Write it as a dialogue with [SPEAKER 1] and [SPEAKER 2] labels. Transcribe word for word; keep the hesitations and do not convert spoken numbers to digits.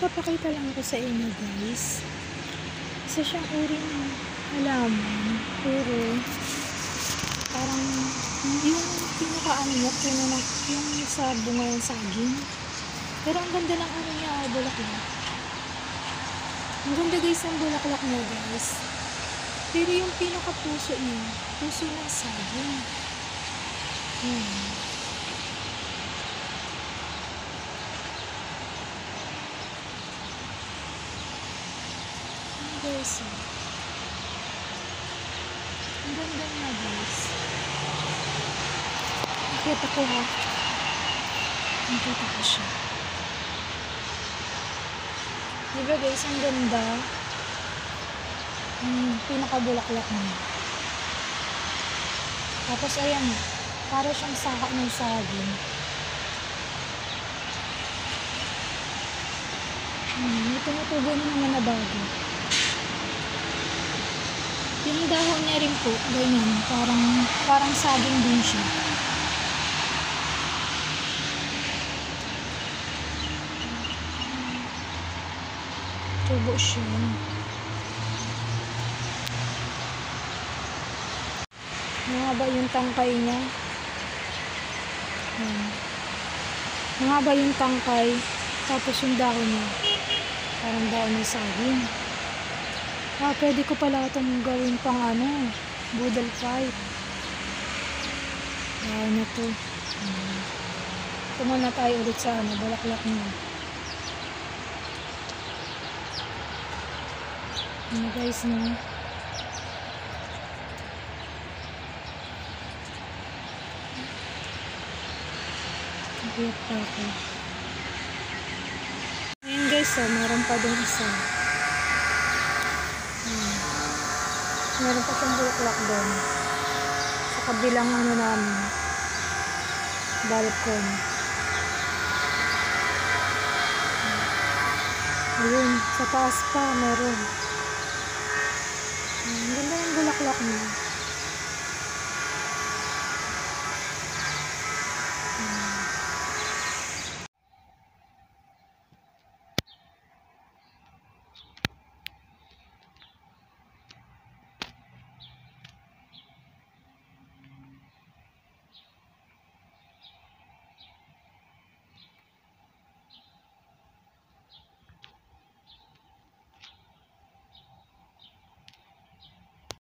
[SPEAKER 1] magpapakita lang ako sa inyo guys. Isa siyang uri ng halaman, pero parang yung pinakaano niya, puno ng yung sa bunga ng saging. Pero ang ganda ng ano niya, bulaklak. Ang ganda guys ng bulaklak niya guys. Pero yung pinaka-puso niya, puso ng saging. Hmm. Guys, oh. Ang ganda na guys. Nakita ko ha. Nakita ko siya. Diba guys, ang ganda. Ang pinakabulaklak niya. Tapos ayan, para siyang saka ng saging. Hmm, may tumutubo na naman na bago. Yung dahon niya rin po, ganyan, parang, parang saging din siya. Tubo siya. Mahaba yung tangkay niya. Ayan. Mahaba yung tangkay, tapos yung dahon niya, parang dahon ng saging. Ah, pwede ko pala itong gawin pang ano, boodle fight. Ayan na to. Tumal na tayo ulit sa ano, balaklak niya. Ano guys, no? Nakiyat pa ako. Ayan guys, oh, meron pa dun isa. Hmm. Meron pa siyang bulaklak doon sa kabilang ano namin, balkon. Ayun, sa taas pa meron. Ang ganda yung bulaklak niya.